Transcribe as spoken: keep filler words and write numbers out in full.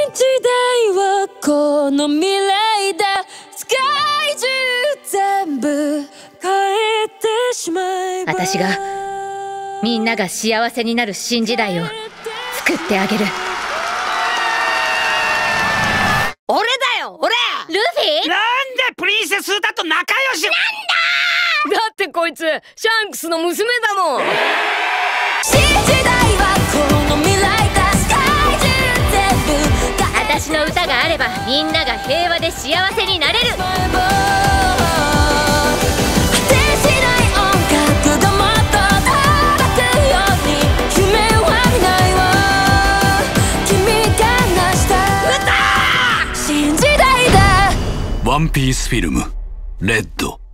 時代はこの未来だ。世界中全部変えてしまえば。 私がみんなが幸せになる新時代を作ってあげる。 俺だよ俺。 ルフィ？ なんでプリンセスだと仲良し。なんだってこいつシャンクスの娘だもん。 新時代はこの未来だ。世界中全部私の歌があればみんなが平和で幸せになれる。 ワンピースフィルムレッド。